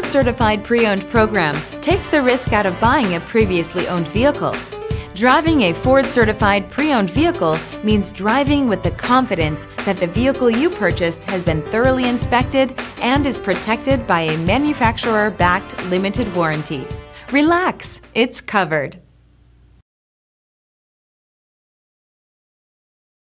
Certified Pre-Owned program takes the risk out of buying a previously owned vehicle. Driving a Ford Certified Pre-Owned vehicle means driving with the confidence that the vehicle you purchased has been thoroughly inspected and is protected by a manufacturer-backed limited warranty. Relax, it's covered.